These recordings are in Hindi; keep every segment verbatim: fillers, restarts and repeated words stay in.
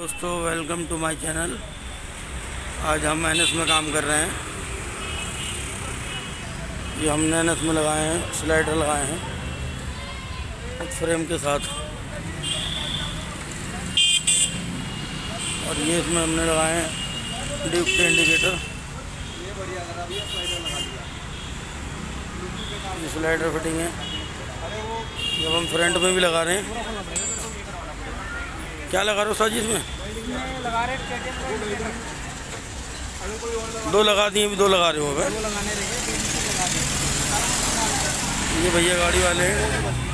दोस्तों, वेलकम टू माय चैनल। आज हम एनएस में काम कर रहे हैं। ये हमने एनएस में लगाए हैं, स्लाइडर लगाए हैं फ्रेम के साथ, और ये इसमें हमने लगाए हैं ड्यूक के इंडिकेटर। ये स्लाइडर फिटिंग है, जब हम फ्रंट में भी लगा रहे हैं। क्या लगा रहे हो सर जी इसमें? लगा रहे दो लगा दिए, भी दो लगा रहे हो अगर? ये भैया गाड़ी वाले हैं,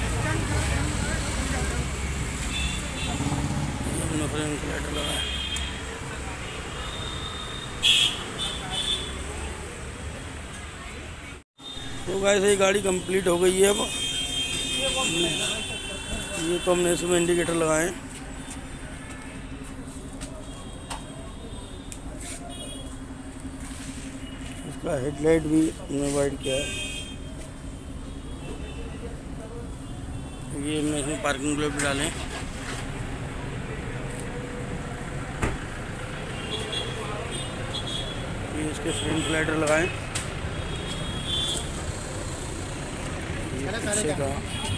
हमने फ्रेम स्लाइडर लगाया। तो गाइस ये गाड़ी कंप्लीट हो गई है। अब ये तो हमने इसमें इंडिकेटर लगाए हैं। इसका हेडलाइट भी हमने वाइट किया है। ये हमने इसमें पार्किंग ग्लोब भी डाले। ये इसके फ्रेम स्लाइडर लगाए पीछे का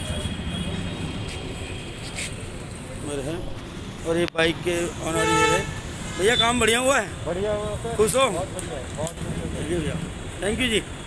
मेरे हैं, और ये बाइक के ऑनर ये है। भैया काम बढ़िया हुआ है? बढ़िया हुआ, खुश हो? बहुत बढ़िया, बहुत बढ़िया। थैंक यू भैया, थैंक यू जी।